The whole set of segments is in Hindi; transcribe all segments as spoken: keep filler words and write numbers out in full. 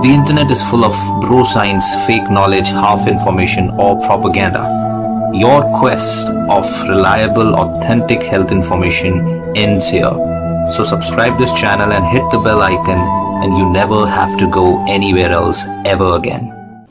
The internet is full of bro science, fake knowledge, half information, or propaganda. Your quest of reliable, authentic health information ends here. So subscribe this channel and hit the bell icon, and you never have to go anywhere else ever again.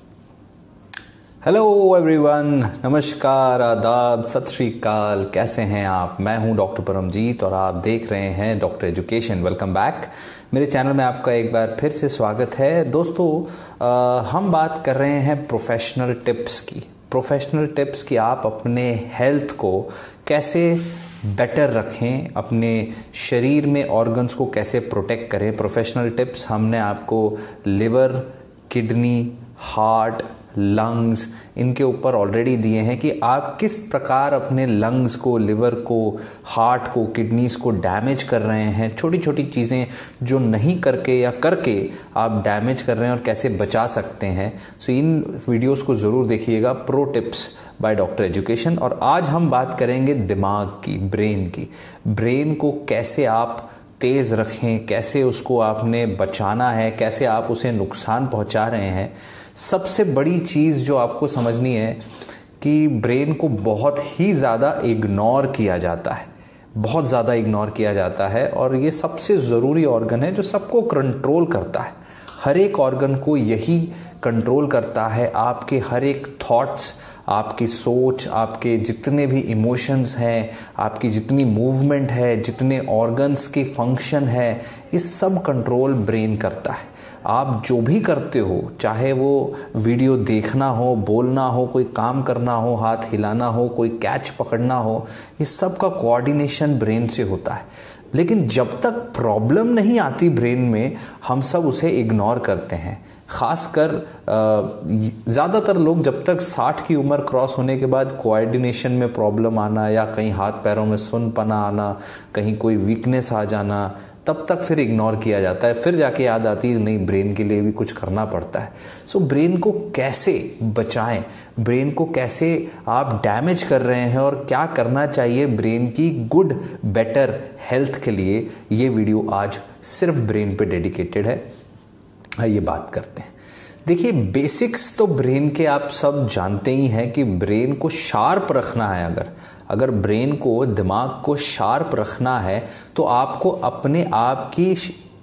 Hello everyone, नमस्कार, आदाब, सत श्री अकाल। कैसे हैं आप? मैं हूं डॉक्टर परमजीत और आप देख रहे हैं डॉक्टर एजुकेशन। Welcome back. मेरे चैनल में आपका एक बार फिर से स्वागत है। दोस्तों, आ, हम बात कर रहे हैं प्रोफेशनल टिप्स की प्रोफेशनल टिप्स की आप अपने हेल्थ को कैसे बेटर रखें, अपने शरीर में ऑर्गन्स को कैसे प्रोटेक्ट करें। प्रोफेशनल टिप्स हमने आपको लिवर, किडनी, हार्ट, लंग्स, इनके ऊपर ऑलरेडी दिए हैं कि आप किस प्रकार अपने लंग्स को, लिवर को, हार्ट को, किडनीज को डैमेज कर रहे हैं। छोटी छोटी चीज़ें जो नहीं करके या करके आप डैमेज कर रहे हैं और कैसे बचा सकते हैं। सो इन वीडियोस को ज़रूर देखिएगा, pro tips by doctor education. और आज हम बात करेंगे दिमाग की, ब्रेन की। ब्रेन को कैसे आप तेज़ रखें, कैसे उसको आपने बचाना है, कैसे आप उसे नुकसान पहुंचा रहे हैं। सबसे बड़ी चीज़ जो आपको समझनी है कि ब्रेन को बहुत ही ज़्यादा इग्नोर किया जाता है, बहुत ज़्यादा इग्नोर किया जाता है। और ये सबसे ज़रूरी ऑर्गन है जो सबको कंट्रोल करता है। हर एक ऑर्गन को यही कंट्रोल करता है। आपके हर एक थॉट्स, आपकी सोच, आपके जितने भी इमोशंस हैं, आपकी जितनी मूवमेंट है, जितने ऑर्गन्स के फंक्शन है, इस सब कंट्रोल ब्रेन करता है। आप जो भी करते हो, चाहे वो वीडियो देखना हो, बोलना हो, कोई काम करना हो, हाथ हिलाना हो, कोई कैच पकड़ना हो, ये सब का कोऑर्डिनेशन ब्रेन से होता है। लेकिन जब तक प्रॉब्लम नहीं आती ब्रेन में, हम सब उसे इग्नोर करते हैं। ख़ासकर ज़्यादातर लोग जब तक साठ की उम्र क्रॉस होने के बाद कोऑर्डिनेशन में प्रॉब्लम आना, या कहीं हाथ पैरों में सुनपना आना, कहीं कोई वीकनेस आ जाना, तब तक फिर इग्नोर किया जाता है। फिर जाके याद आती है नहीं, ब्रेन के लिए भी कुछ करना पड़ता है। सो so, ब्रेन को कैसे बचाएं, ब्रेन को कैसे आप डैमेज कर रहे हैं और क्या करना चाहिए ब्रेन की गुड बेटर हेल्थ के लिए, ये वीडियो आज सिर्फ ब्रेन पे डेडिकेटेड है। आइए बात करते हैं। देखिए, बेसिक्स तो ब्रेन के आप सब जानते ही हैं कि ब्रेन को शार्प रखना है। अगर अगर ब्रेन को, दिमाग को शार्प रखना है तो आपको अपने आप की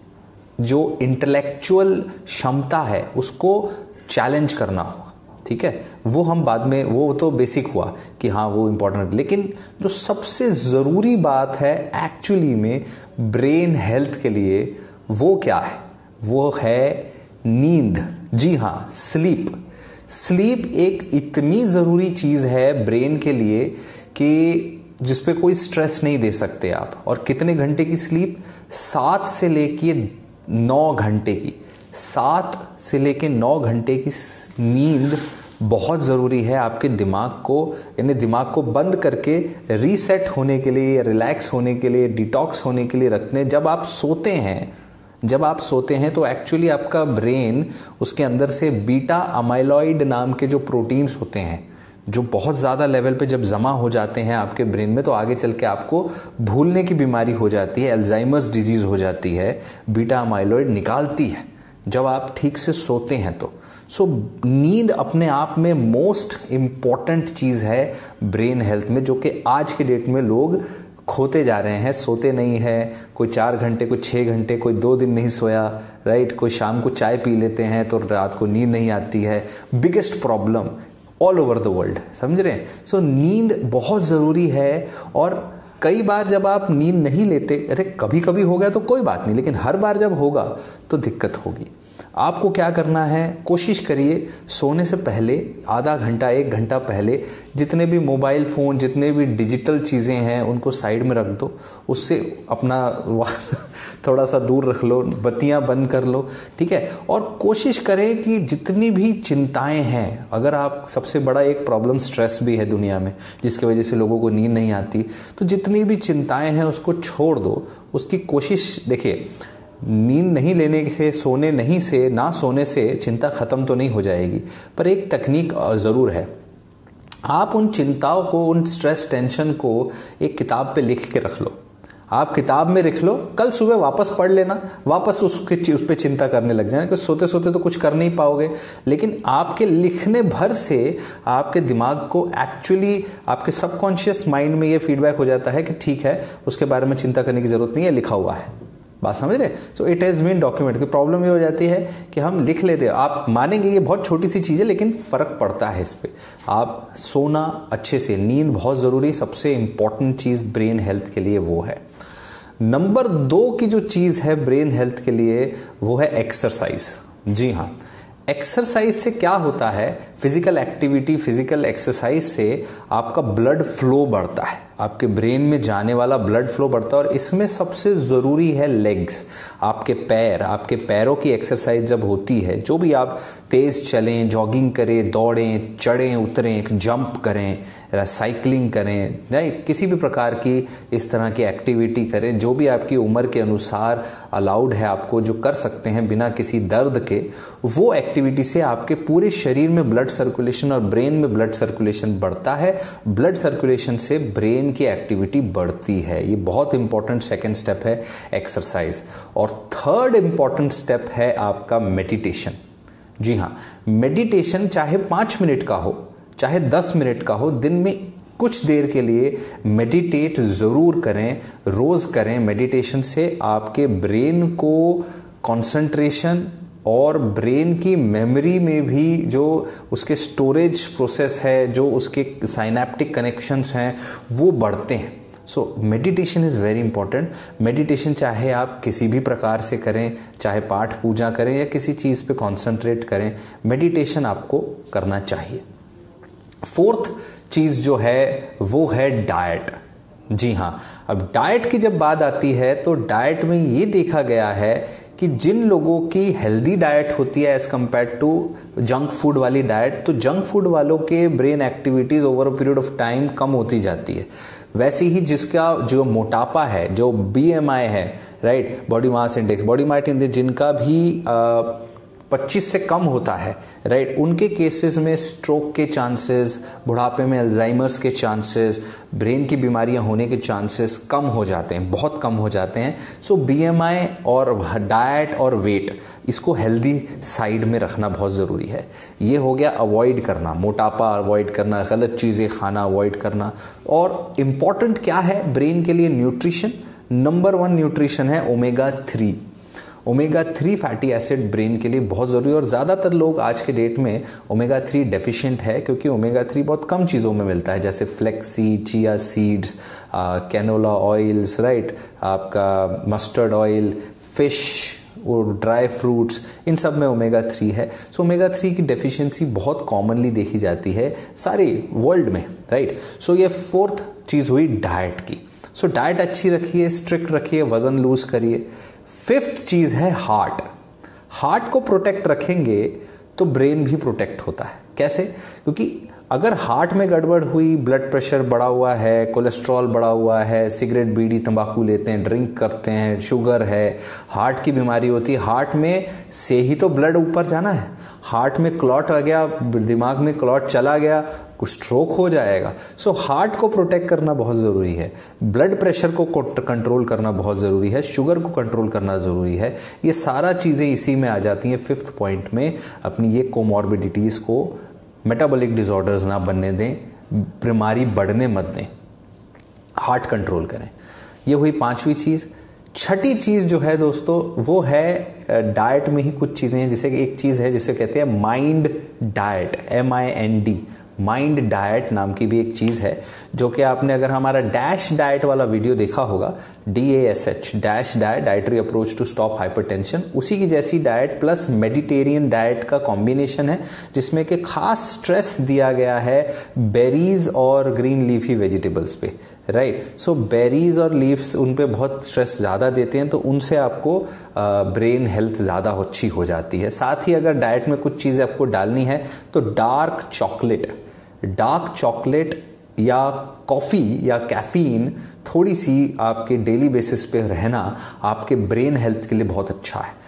जो इंटेलेक्चुअल क्षमता है उसको चैलेंज करना होगा। ठीक है, वो हम बाद में, वो तो बेसिक हुआ कि हाँ वो इम्पोर्टेंट। लेकिन जो सबसे ज़रूरी बात है एक्चुअली में ब्रेन हेल्थ के लिए, वो क्या है? वो है नींद। जी हाँ, स्लीप। स्लीप एक इतनी ज़रूरी चीज़ है ब्रेन के लिए कि जिस पे कोई स्ट्रेस नहीं दे सकते आप। और कितने घंटे की स्लीप? सात से लेके नौ घंटे की सात से लेके नौ घंटे की नींद बहुत ज़रूरी है आपके दिमाग को, यानी दिमाग को बंद करके रीसेट होने के लिए, रिलैक्स होने के लिए, डिटॉक्स होने के लिए रखने। जब आप सोते हैं जब आप सोते हैं तो एक्चुअली आपका ब्रेन, उसके अंदर से बीटा अमाइलॉइड नाम के जो प्रोटीन्स होते हैं, जो बहुत ज़्यादा लेवल पे जब जमा हो जाते हैं आपके ब्रेन में, तो आगे चल के आपको भूलने की बीमारी हो जाती है, अल्जाइमर्स डिजीज़ हो जाती है। बीटा अमाइलॉइड निकालती है जब आप ठीक से सोते हैं तो। सो नींद अपने आप में मोस्ट इम्पॉर्टेंट चीज़ है ब्रेन हेल्थ में, जो कि आज के डेट में लोग खोते जा रहे हैं, सोते नहीं है। कोई चार घंटे, कोई छः घंटे, कोई दो दिन नहीं सोया, राइट। कोई शाम को चाय पी लेते हैं तो रात को नींद नहीं आती है। Biggest problem all over the world, समझ रहे हैं। सो नींद बहुत ज़रूरी है। और कई बार जब आप नींद नहीं लेते, अरे कभी कभी हो गया तो कोई बात नहीं, लेकिन हर बार जब होगा तो दिक्कत होगी। आपको क्या करना है, कोशिश करिए सोने से पहले आधा घंटा, एक घंटा पहले जितने भी मोबाइल फ़ोन, जितने भी डिजिटल चीज़ें हैं उनको साइड में रख दो। उससे अपना थोड़ा सा दूर रख लो, बत्तियां बंद कर लो। ठीक है, और कोशिश करें कि जितनी भी चिंताएं हैं, अगर आप, सबसे बड़ा एक प्रॉब्लम स्ट्रेस भी है दुनिया में जिसकी वजह से लोगों को नींद नहीं आती, तो जितनी भी चिंताएं हैं उसको छोड़ दो। उसकी कोशिश, देखिए, नींद नहीं लेने से, सोने नहीं से, ना सोने से चिंता ख़त्म तो नहीं हो जाएगी, पर एक तकनीक ज़रूर है। आप उन चिंताओं को, उन स्ट्रेस, टेंशन को एक किताब पे लिख के रख लो। आप किताब में लिख लो, कल सुबह वापस पढ़ लेना, वापस उसके उस पर चिंता करने लग जाना, कि सोते सोते तो कुछ कर नहीं पाओगे। लेकिन आपके लिखने भर से आपके दिमाग को एक्चुअली आपके सबकॉन्शियस माइंड में ये फीडबैक हो जाता है कि ठीक है, उसके बारे में चिंता करने की जरूरत नहीं है, लिखा हुआ है। बात समझ रहे? So it has been document. की प्रॉब्लम ये हो जाती है कि हम लिख लेते हैं, आप मानेंगे ये बहुत छोटी सी चीज़ है लेकिन फ़र्क पड़ता है इस पर। आप सोना अच्छे से, नींद बहुत ज़रूरी, सबसे इंपॉर्टेंट चीज़ ब्रेन हेल्थ के लिए वो है। नंबर दो की जो चीज़ है ब्रेन हेल्थ के लिए वो है एक्सरसाइज। जी हाँ, एक्सरसाइज से क्या होता है, फिजिकल एक्टिविटी, फिजिकल एक्सरसाइज से आपका ब्लड फ्लो बढ़ता है, आपके ब्रेन में जाने वाला ब्लड फ्लो बढ़ता है। और इसमें सबसे ज़रूरी है लेग्स, आपके पैर। आपके पैरों की एक्सरसाइज जब होती है, जो भी आप तेज़ चलें, जॉगिंग करें, दौड़ें, चढ़ें उतरें, जंप करें, साइकिलिंग करें, राइट, किसी भी प्रकार की इस तरह की एक्टिविटी करें, जो भी आपकी उम्र के अनुसार अलाउड है आपको, जो कर सकते हैं बिना किसी दर्द के, वो एक्टिविटी से आपके पूरे शरीर में ब्लड सर्कुलेशन और ब्रेन में ब्लड सर्कुलेशन बढ़ता है। ब्लड सर्कुलेशन से ब्रेन की एक्टिविटी बढ़ती है। ये बहुत इंपॉर्टेंट सेकंड स्टेप है एक्सरसाइज। और थर्ड इंपॉर्टेंट स्टेप है आपका मेडिटेशन। जी हाँ, मेडिटेशन चाहे पाँच मिनट का हो, चाहे दस मिनट का हो, दिन में कुछ देर के लिए मेडिटेट ज़रूर करें, रोज़ करें। मेडिटेशन से आपके ब्रेन को कंसंट्रेशन और ब्रेन की मेमोरी में भी जो उसके स्टोरेज प्रोसेस है, जो उसके साइनेप्टिक कनेक्शंस हैं, वो बढ़ते हैं। So meditation is very important. Meditation चाहे आप किसी भी प्रकार से करें, चाहे पाठ पूजा करें या किसी चीज़ पे कंसंट्रेट करें, मेडिटेशन आपको करना चाहिए। फोर्थ चीज़ जो है वो है डाइट। जी हाँ, अब डाइट की जब बात आती है तो डाइट में ये देखा गया है कि जिन लोगों की हेल्दी डाइट होती है as compare to junk food वाली डाइट, तो जंक फूड वालों के brain activities over a period of time कम होती जाती है। वैसे ही जिसका जो मोटापा है, जो बी एम आई है, right, body mass index, body mass index जिनका भी आ, पच्चीस से कम होता है, राइट, उनके केसेस में स्ट्रोक के चांसेस, बुढ़ापे में अल्जाइमर्स के चांसेस, ब्रेन की बीमारियां होने के चांसेस कम हो जाते हैं, बहुत कम हो जाते हैं। सो बीएमआई और डाइट और वेट, इसको हेल्दी साइड में रखना बहुत ज़रूरी है। ये हो गया अवॉइड करना, मोटापा अवॉइड करना, गलत चीज़ें खाना अवॉइड करना। और इम्पॉर्टेंट क्या है ब्रेन के लिए? न्यूट्रिशन। नंबर वन न्यूट्रिशन है omega three. Omega three fatty acid brain के लिए बहुत ज़रूरी है और ज़्यादातर लोग आज के डेट में ओमेगा थ्री डेफिशिएंट है, क्योंकि ओमेगा थ्री बहुत कम चीज़ों में मिलता है, जैसे flax seed, chia seeds, canola oils, right, आपका मस्टर्ड ऑयल, फिश और ड्राई फ्रूट्स, इन सब में ओमेगा थ्री है। सो ओमेगा थ्री की डेफिशिएंसी बहुत कॉमनली देखी जाती है सारे वर्ल्ड में, राइट। सो ये फोर्थ चीज़ हुई डाइट की। सो डाइट अच्छी रखिए, स्ट्रिक्ट रखिए, वज़न लूज करिए। फिफ्थ चीज़ है हार्ट। हार्ट को प्रोटेक्ट रखेंगे तो ब्रेन भी प्रोटेक्ट होता है। कैसे? क्योंकि अगर हार्ट में गड़बड़ हुई, ब्लड प्रेशर बढ़ा हुआ है, कोलेस्ट्रॉल बढ़ा हुआ है, सिगरेट बीड़ी तंबाकू लेते हैं, ड्रिंक करते हैं, शुगर है, हार्ट की बीमारी होती है, हार्ट में से ही तो ब्लड ऊपर जाना है। हार्ट में क्लॉट आ गया, दिमाग में क्लॉट चला गया, स्ट्रोक हो जाएगा। सो हार्ट को प्रोटेक्ट करना बहुत ज़रूरी है, ब्लड प्रेशर को कंट्रोल करना बहुत ज़रूरी है, शुगर को कंट्रोल करना ज़रूरी है। ये सारा चीज़ें इसी में आ जाती हैं फिफ्थ पॉइंट में। अपनी ये कोमॉर्बिडिटीज़ को, मेटाबॉलिक डिसऑर्डर्स ना बनने दें, बीमारी बढ़ने मत दें, हार्ट कंट्रोल करें। ये हुई पांचवी चीज़। छठी चीज़ जो है दोस्तों वो है डाइट में ही कुछ चीज़ें हैं, जैसे कि एक चीज़ है जिसे कहते हैं mind diet, M I N D, mind diet नाम की भी एक चीज़ है, जो कि आपने अगर हमारा डैश डाइट वाला वीडियो देखा होगा, D A S H, dash diet, dietary approach to stop hypertension, उसी की जैसी डाइट प्लस मेडिटेरियन डाइट का कॉम्बिनेशन है, जिसमें कि खास स्ट्रेस दिया गया है बेरीज और ग्रीन लीफी वेजिटेबल्स पे, राइट। सो बेरीज और लीव्स, उन पे बहुत स्ट्रेस ज़्यादा देते हैं, तो उनसे आपको ब्रेन हेल्थ ज़्यादा अच्छी हो जाती है। साथ ही अगर डाइट में कुछ चीज़ें आपको डालनी है तो डार्क चॉकलेट, डार्क चॉकलेट या कॉफ़ी या कैफीन थोड़ी सी आपके डेली बेसिस पे रहना आपके ब्रेन हेल्थ के लिए बहुत अच्छा है।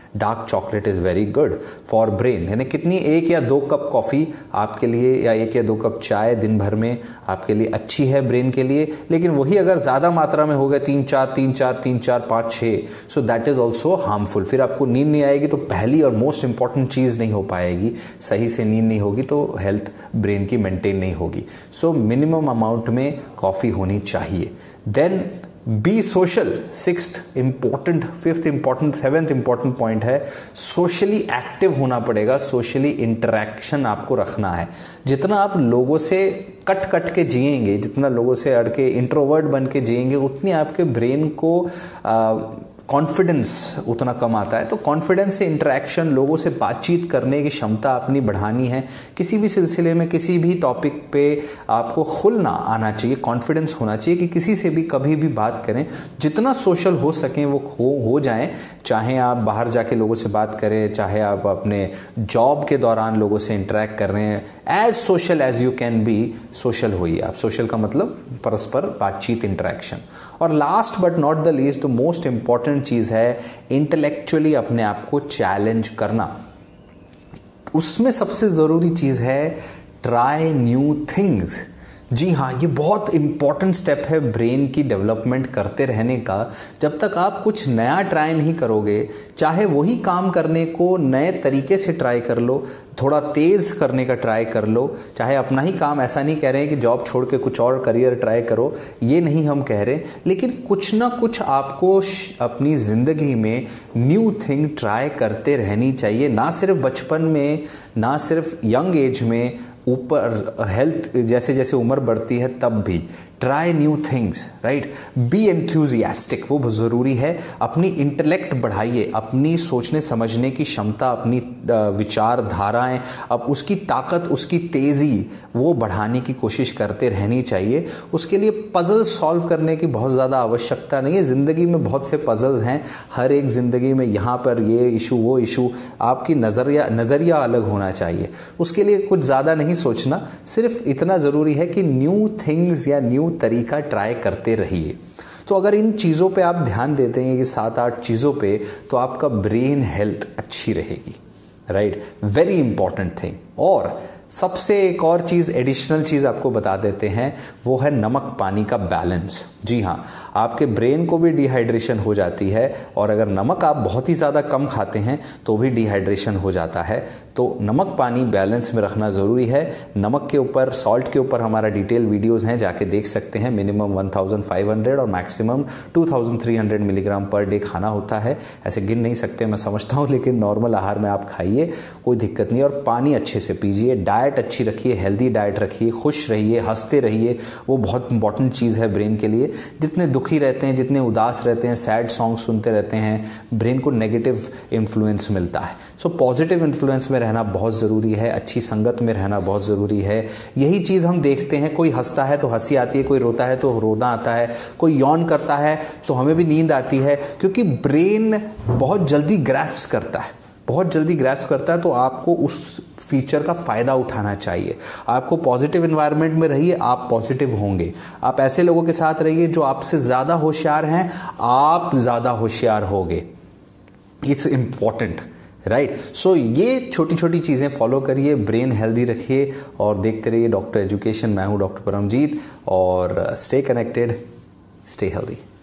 Dark chocolate is very good for brain. यानी कितनी, एक या दो कप कॉफ़ी आपके लिए या एक या दो कप चाय दिन भर में आपके लिए अच्छी है ब्रेन के लिए। लेकिन वही अगर ज़्यादा मात्रा में हो गया, तीन चार तीन चार तीन चार पाँच छः, so that is also harmful. फिर आपको नींद नहीं आएगी, तो पहली और मोस्ट इंपॉर्टेंट चीज़ नहीं हो पाएगी, सही से नींद नहीं होगी तो हेल्थ ब्रेन की मेंटेन नहीं होगी। सो मिनिमम अमाउंट में कॉफ़ी होनी चाहिए। Then be social, sixth important, fifth important, seventh important point है सोशली एक्टिव होना पड़ेगा। सोशली इंटरेक्शन आपको रखना है। जितना आप लोगों से कट कट के जिएंगे, जितना लोगों से अड़ के इंट्रोवर्ट बन के जिएंगे, उतनी आपके ब्रेन को आ, कॉन्फिडेंस उतना कम आता है। तो कॉन्फिडेंस से इंटरेक्शन, लोगों से बातचीत करने की क्षमता अपनी बढ़ानी है। किसी भी सिलसिले में, किसी भी टॉपिक पे आपको खुलना आना चाहिए, कॉन्फिडेंस होना चाहिए कि किसी से भी कभी भी बात करें। जितना सोशल हो सकें वो हो हो जाएं। चाहे आप बाहर जाके लोगों से बात करें, चाहे आप अपने जॉब के दौरान लोगों से इंटरेक्ट कर रहे हैं, as social as you can be, social होइए आप। सोशल का मतलब परस्पर बातचीत, इंटरेक्शन। और last but not the least, the most important चीज है इंटेलेक्चुअली अपने आप को चैलेंज करना। उसमें सबसे जरूरी चीज है ट्राई न्यू थिंग्स। जी हाँ, ये बहुत इंपॉर्टेंट स्टेप है ब्रेन की डेवलपमेंट करते रहने का। जब तक आप कुछ नया ट्राई नहीं करोगे, चाहे वही काम करने को नए तरीके से ट्राई कर लो, थोड़ा तेज करने का ट्राई कर लो, चाहे अपना ही काम, ऐसा नहीं कह रहे हैं कि जॉब छोड़ के कुछ और करियर ट्राई करो, ये नहीं हम कह रहे, लेकिन कुछ ना कुछ आपको अपनी ज़िंदगी में न्यू थिंग ट्राई करते रहनी चाहिए। ना सिर्फ बचपन में, ना सिर्फ यंग एज में, ऊपर हेल्थ जैसे जैसे उम्र बढ़ती है तब भी try new things, right. Be enthusiastic, वो बहुत ज़रूरी है। अपनी इंटेलेक्ट बढ़ाइए, अपनी सोचने समझने की क्षमता, अपनी विचारधाराएं, अब उसकी ताकत, उसकी तेज़ी वो बढ़ाने की कोशिश करते रहनी चाहिए। उसके लिए पजल सॉल्व करने की बहुत ज़्यादा आवश्यकता नहीं है। ज़िंदगी में बहुत से पजल्स हैं, हर एक ज़िंदगी में यहाँ पर ये इशू वो इशू, आपकी नज़रिया नज़रिया अलग होना चाहिए। उसके लिए कुछ ज़्यादा नहीं सोचना, सिर्फ इतना ज़रूरी है कि न्यू थिंग्स या न्यू तरीका ट्राई करते रहिए। तो अगर इन चीज़ों पे आप ध्यान देते हैं, ये सात आठ चीज़ों पे, तो आपका ब्रेन हेल्थ अच्छी रहेगी, राइट। Very important thing. और सबसे एक और चीज़, एडिशनल चीज़ आपको बता देते हैं, वो है नमक पानी का बैलेंस। जी हाँ, आपके ब्रेन को भी डिहाइड्रेशन हो जाती है, और अगर नमक आप बहुत ही ज़्यादा कम खाते हैं तो भी डिहाइड्रेशन हो जाता है। तो नमक पानी बैलेंस में रखना ज़रूरी है। नमक के ऊपर, सॉल्ट के ऊपर हमारा डिटेल वीडियोज़ हैं, जाके देख सकते हैं। Minimum one thousand five hundred और maximum two thousand three hundred milligram per day खाना होता है। ऐसे गिन नहीं सकते, मैं समझता हूँ, लेकिन नॉर्मल आहार में आप खाइए, कोई दिक्कत नहीं। और पानी अच्छे से पीजिए, डाइट अच्छी रखिए, हेल्दी डाइट रखिए, खुश रहिए, हंसते रहिए, वो बहुत इंपॉर्टेंट चीज़ है ब्रेन के लिए। जितने दुखी रहते हैं, जितने उदास रहते हैं, सैड सॉन्ग सुनते रहते हैं, ब्रेन को नेगेटिव इन्फ्लुएंस मिलता है। सो पॉजिटिव इन्फ्लुएंस में रहना बहुत ज़रूरी है, अच्छी संगत में रहना बहुत ज़रूरी है। यही चीज़ हम देखते हैं, कोई हंसता है तो हंसी आती है, कोई रोता है तो रोना आता है, कोई यौन करता है तो हमें भी नींद आती है, क्योंकि ब्रेन बहुत जल्दी ग्रैस्प करता है, बहुत जल्दी ग्रैस्प करता है। तो आपको उस फीचर का फ़ायदा उठाना चाहिए। आपको पॉजिटिव एनवायरनमेंट में रहिए, आप पॉजिटिव होंगे। आप ऐसे लोगों के साथ रहिए जो आपसे ज़्यादा होशियार हैं, आप ज़्यादा होशियार होंगे। It's important, right. सो ये छोटी छोटी चीज़ें फॉलो करिए, ब्रेन हेल्दी रखिए और देखते रहिए डॉक्टर एजुकेशन। मैं हूँ डॉक्टर परमजीत, और स्टे कनेक्टेड, स्टे हेल्दी।